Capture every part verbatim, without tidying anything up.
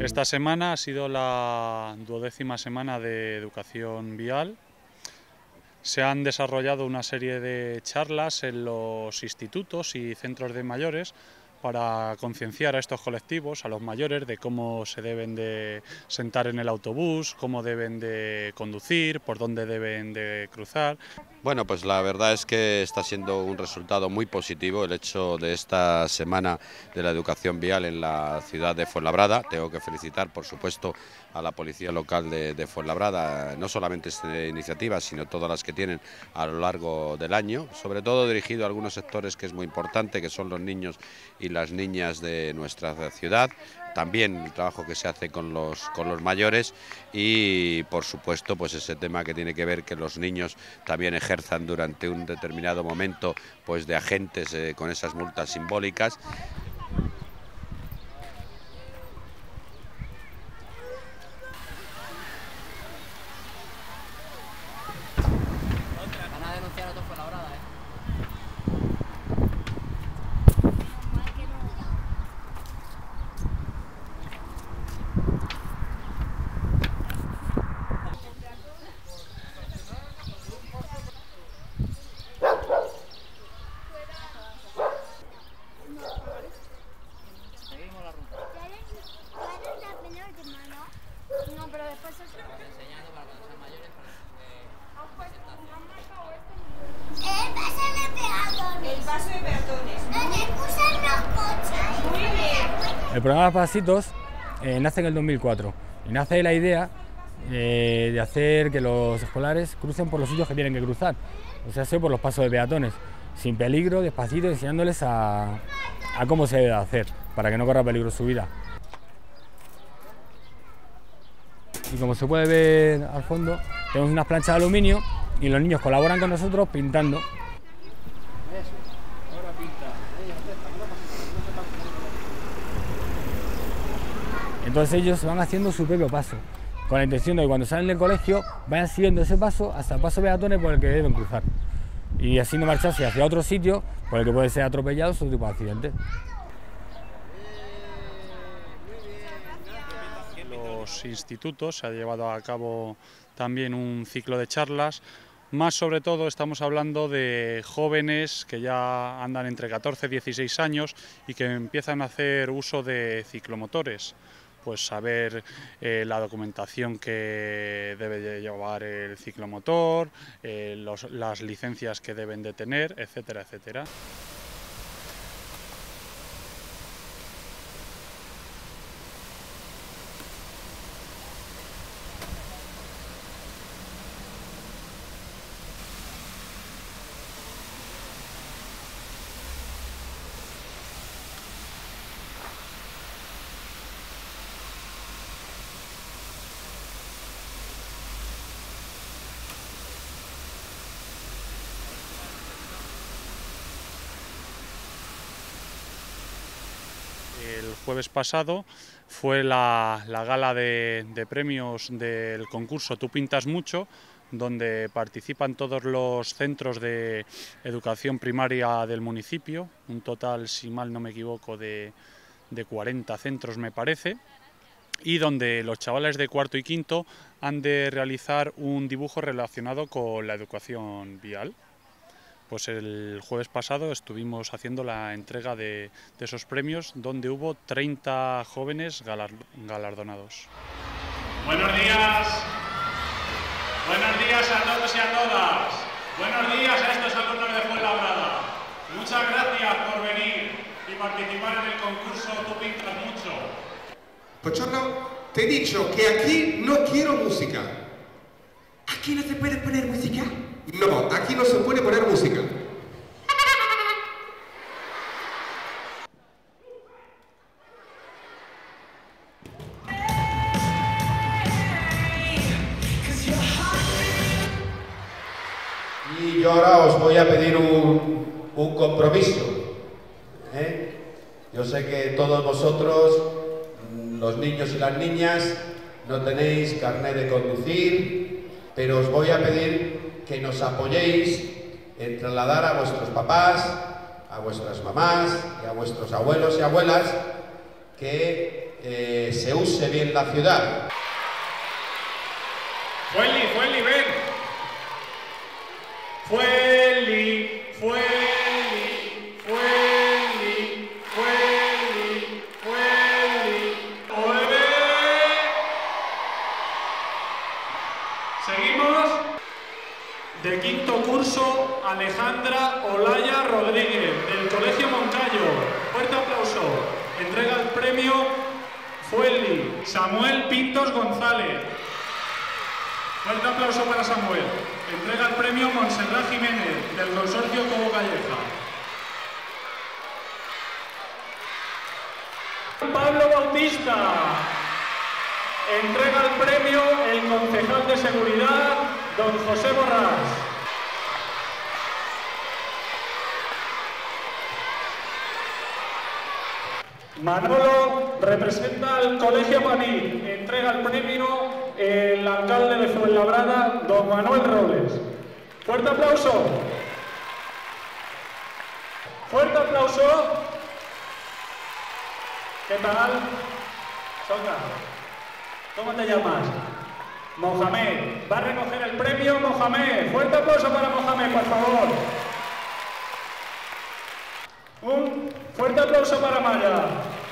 Esta semana ha sido la duodécima semana de educación vial. Se han desarrollado una serie de charlas en los institutos y centros de mayores para concienciar a estos colectivos, a los mayores, de cómo se deben de sentar en el autobús, cómo deben de conducir, por dónde deben de cruzar. Bueno, pues la verdad es que está siendo un resultado muy positivo el hecho de esta semana de la educación vial en la ciudad de Fuenlabrada. Tengo que felicitar, por supuesto, a la policía local de, de Fuenlabrada, no solamente esta iniciativa, sino todas las que tienen a lo largo del año, sobre todo dirigido a algunos sectores que es muy importante, que son los niños y las niñas de nuestra ciudad. También el trabajo que se hace con los, con los mayores y, por supuesto, pues ese tema que tiene que ver que los niños también ejerzan durante un determinado momento pues de agentes eh, con esas multas simbólicas. Van a denunciar a todos por la brada, ¿eh? Seguimos la ruta. No, pero después es... Enseñando para cuando sean mayores El paso de peatones. El paso de peatones. Donde cruzan los coches. Muy bien. El programa Pasitos eh, nace en el dos mil cuatro y nace de la idea eh, de hacer que los escolares crucen por los sitios que tienen que cruzar, o sea, por los pasos de peatones, sin peligro, despacito, enseñándoles a, a cómo se debe hacer, para que no corra peligro su vida. Y como se puede ver al fondo, tenemos unas planchas de aluminio y los niños colaboran con nosotros pintando. Entonces ellos van haciendo su propio paso, con la intención de que cuando salen del colegio vayan siguiendo ese paso hasta el paso de peatones por el que deben cruzar. Y así no marcharse hacia otro sitio por el que puede ser atropellados o otro tipo de accidentes. En los institutos se ha llevado a cabo también un ciclo de charlas. Más sobre todo estamos hablando de jóvenes que ya andan entre catorce y dieciséis años y que empiezan a hacer uso de ciclomotores. Pues saber eh, la documentación que debe llevar el ciclomotor, eh, los, las licencias que deben de tener, etcétera, etcétera. El jueves pasado fue la, la gala de, de premios del concurso Tú Pintas Mucho, donde participan todos los centros de educación primaria del municipio, un total, si mal no me equivoco, de, de cuarenta centros me parece, y donde los chavales de cuarto y quinto han de realizar un dibujo relacionado con la educación vial. Pues el jueves pasado estuvimos haciendo la entrega de, de esos premios, donde hubo treinta jóvenes galardonados. Buenos días. Buenos días a todos y a todas. Buenos días a estos alumnos de Fuenlabrada. Muchas gracias por venir y participar en el concurso Tú Pintas Mucho. Pocholo, te he dicho que aquí no quiero música. ¿Aquí no se puede poner música? No, aquí no se puede poner música. Y yo ahora os voy a pedir un, un compromiso. ¿eh? Yo sé que todos vosotros, los niños y las niñas, no tenéis carnet de conducir, pero os voy a pedir que nos apoyéis en trasladar a vuestros papás, a vuestras mamás y a vuestros abuelos y abuelas que eh, se use bien la ciudad. Fueli, Fueli, ven. Fueli, Fueli, Fueli, Fueli, Fueli. ¡Ole! Seguimos. De quinto curso, Alejandra Olaya Rodríguez, del Colegio Moncayo. Fuerte aplauso. Entrega el premio Fueli. Samuel Pintos González. Fuerte aplauso para Samuel. Entrega el premio Montserrat Jiménez, del Consorcio Cobo Calleja. Pablo Bautista. Entrega el premio el concejal de seguridad, don José Borrás. Manolo representa al Colegio Panil. Entrega el premio el alcalde de Fuenlabrada, don Manuel Robles. Fuerte aplauso. Fuerte aplauso. ¿Qué tal? Soca. ¿Cómo te llamas? Mohamed. Va a recoger el premio Mohamed. Fuerte aplauso para Mohamed, por favor. Un fuerte aplauso para Maya.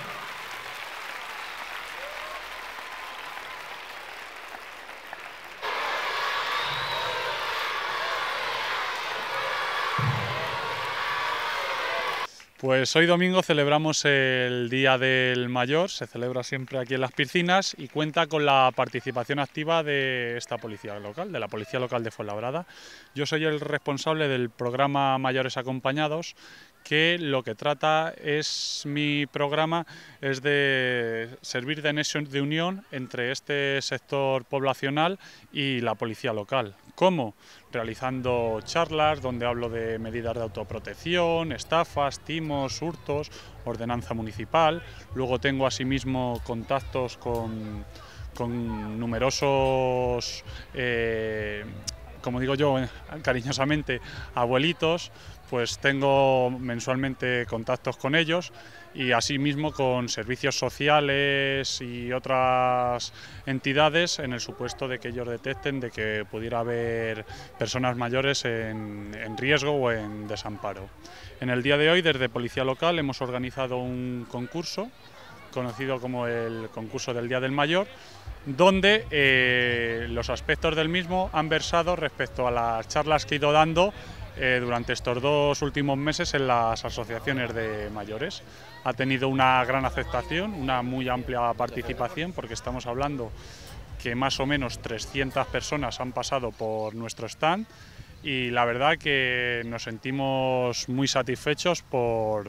Pues hoy domingo celebramos el Día del Mayor, se celebra siempre aquí en Las Piscinas y cuenta con la participación activa de esta policía local, de la Policía Local de Fuenlabrada. Yo soy el responsable del programa Mayores Acompañados, que lo que trata es, mi programa es de servir de nexo de unión entre este sector poblacional y la policía local. ¿Cómo? Realizando charlas donde hablo de medidas de autoprotección, estafas, timos, hurtos, ordenanza municipal. Luego tengo asimismo contactos con, con numerosos, eh, como digo yo cariñosamente, abuelitos. Pues tengo mensualmente contactos con ellos y asimismo con servicios sociales y otras entidades en el supuesto de que ellos detecten de que pudiera haber personas mayores en, en riesgo o en desamparo. En el día de hoy, desde Policía Local, hemos organizado un concurso conocido como el concurso del Día del Mayor, donde eh, los aspectos del mismo han versado respecto a las charlas que he ido dando Eh, durante estos dos últimos meses en las asociaciones de mayores. Ha tenido una gran aceptación, una muy amplia participación, porque estamos hablando que más o menos trescientas personas han pasado por nuestro stand y la verdad que nos sentimos muy satisfechos por,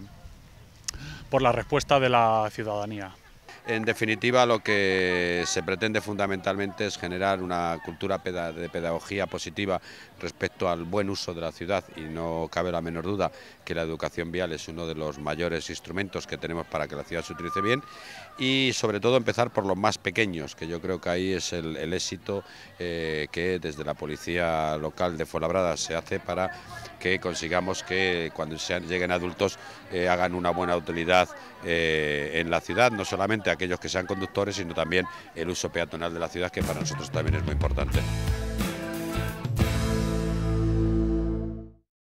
por la respuesta de la ciudadanía. En definitiva, lo que se pretende fundamentalmente es generar una cultura de pedagogía positiva respecto al buen uso de la ciudad, y no cabe la menor duda que la educación vial es uno de los mayores instrumentos que tenemos para que la ciudad se utilice bien, y sobre todo empezar por los más pequeños, que yo creo que ahí es el, el éxito eh, que desde la Policía Local de Fuenlabrada se hace para que consigamos que cuando sean, lleguen adultos eh, hagan una buena utilidad eh, en la ciudad, no solamente aquellos que sean conductores, sino también el uso peatonal de la ciudad, que para nosotros también es muy importante.